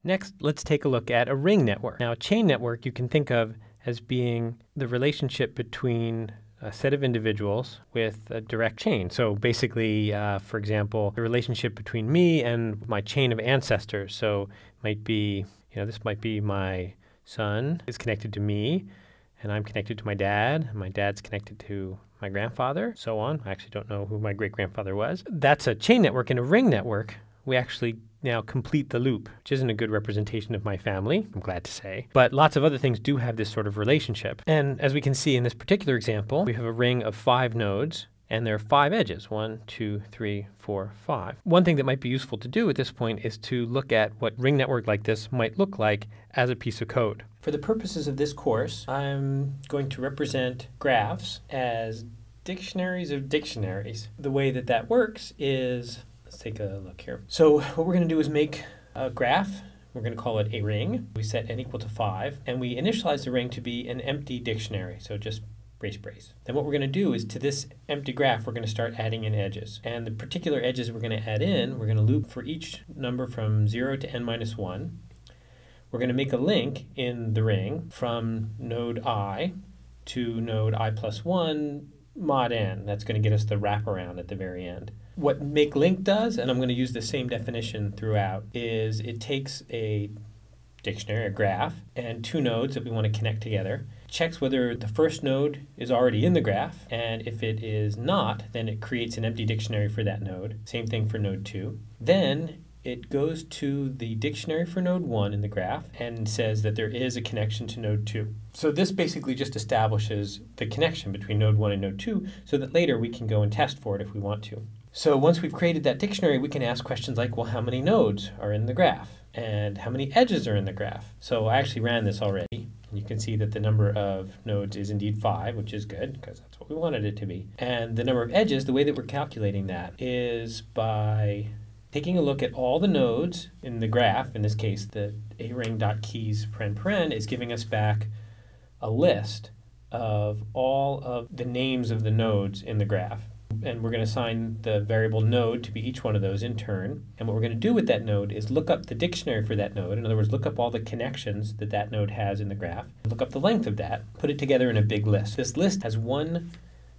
Next, let's take a look at a ring network. Now, a chain network you can think of as being the relationship between a set of individuals with a direct chain. So basically, for example, the relationship between me and my chain of ancestors. So it might be, this might be my son is connected to me, and I'm connected to my dad, and my dad's connected to my grandfather, so on. I actually don't know who my great-grandfather was. That's a chain network. In a ring network, we actually now complete the loop, which isn't a good representation of my family, I'm glad to say. But lots of other things do have this sort of relationship. And as we can see in this particular example, we have a ring of 5 nodes, and there are 5 edges, 1, 2, 3, 4, 5. One thing that might be useful to do at this point is to look at what ring network like this might look like as a piece of code. For the purposes of this course, I'm going to represent graphs as dictionaries of dictionaries. The way that that works is, let's take a look here. So what we're going to do is make a graph. We're going to call it a ring. We set n equal to 5, and we initialize the ring to be an empty dictionary, so just brace. Then what we're going to do is to this empty graph, we're going to start adding in edges. And the particular edges we're going to add in, we're going to loop for each number from 0 to n minus 1. We're going to make a link in the ring from node I to node I plus 1 mod n. That's going to get us the wraparound at the very end. What make link does, and I'm going to use the same definition throughout, is it takes a dictionary, a graph, and 2 nodes that we want to connect together, checks whether the first node is already in the graph, and if it is not, then it creates an empty dictionary for that node. Same thing for node 2. Then it goes to the dictionary for node 1 in the graph and says that there is a connection to node 2. So this basically just establishes the connection between node 1 and node 2 so that later we can go and test for it if we want to. So once we've created that dictionary, we can ask questions like, well, how many nodes are in the graph? And how many edges are in the graph? So I actually ran this already. You can see that the number of nodes is indeed 5, which is good because that's what we wanted it to be. And the number of edges, the way that we're calculating that is by taking a look at all the nodes in the graph. In this case, the aring.keys is giving us back a list of all of the names of the nodes in the graph. And we're going to assign the variable node to be each one of those in turn. And what we're going to do with that node is look up the dictionary for that node. In other words, look up all the connections that that node has in the graph. Look up the length of that, put it together in a big list. This list has one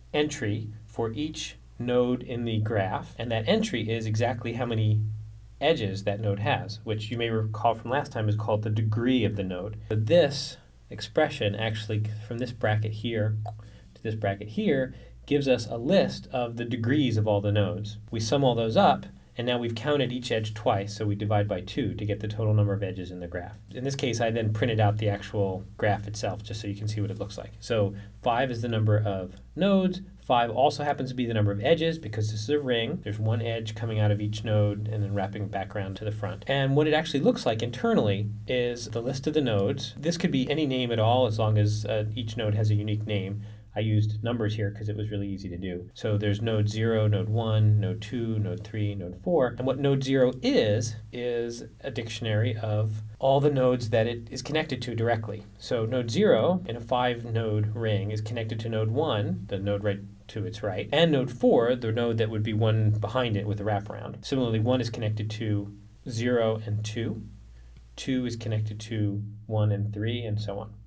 entry for each node in the graph, and that entry is exactly how many edges that node has, which you may recall from last time is called the degree of the node. So this expression actually, from this bracket here to this bracket here, gives us a list of the degrees of all the nodes. We sum all those up, and now we've counted each edge twice, so we divide by 2 to get the total number of edges in the graph. In this case, I then printed out the actual graph itself just so you can see what it looks like. So 5 is the number of nodes. 5 also happens to be the number of edges because this is a ring. There's one edge coming out of each node and then wrapping back around to the front. And what it actually looks like internally is the list of the nodes. This could be any name at all as long as each node has a unique name. I used numbers here because it was really easy to do. So there's node 0, node 1, node 2, node 3, node 4. And what node 0 is a dictionary of all the nodes that it is connected to directly. So node 0 in a 5-node ring is connected to node 1, the node right to its right, and node 4, the node that would be one behind it with a wraparound. Similarly, 1 is connected to 0 and 2. 2 is connected to 1 and 3, and so on.